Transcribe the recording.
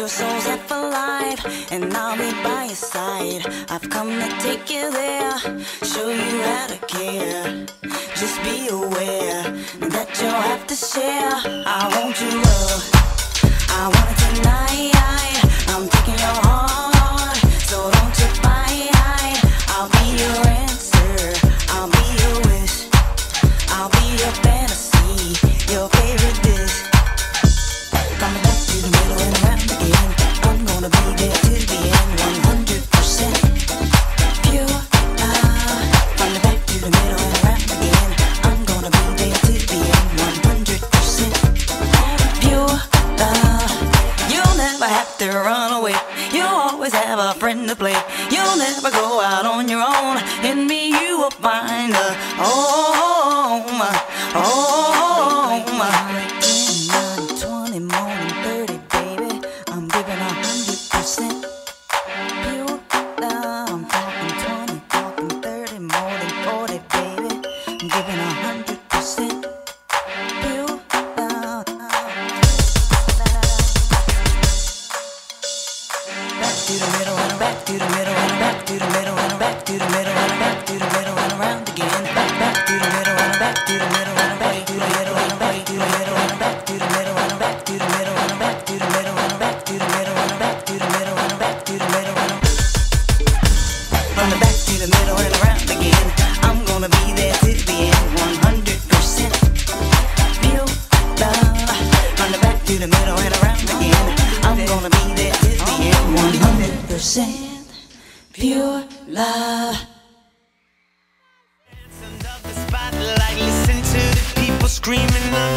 your soul's half alive, and I'll be by your side. I've come to take you there, show you how to care. Just be aware that you'll have to share. I want your love, I want it tonight. I'm taking your heart, so don't you fight. I'll be your answer, I'll be your wish, I'll be your fantasy, your favorite dish. Coming back to the middle and around again. I'm gonna be there till the end, 100% pure love. Coming back to the middle and around again. I'm gonna be there till the end, 100% pure love. You'll never have to run away, you'll always have a friend to play. You'll never go out on your own, in me you will find a home, home. 20 more than 30, baby. I'm giving 100% pure love. I'm talking 20, talking 30, more than 40, baby. I'm giving 100% pure love. Back to the middle and back to the middle and back to the middle and back to the middle and back to the middle and around again. Back to the middle and back to the middle and back to the middle and back to the middle and back to the middle and back to the middle and back to the middle and back to the middle and back to the middle and back to the middle and from the back to the middle and around again. I'm gonna be there till the end, 100% pure love. From the back to the middle and around again. I'm gonna be there till the end, 100% pure love. Under the spotlight, listen to the people screaming.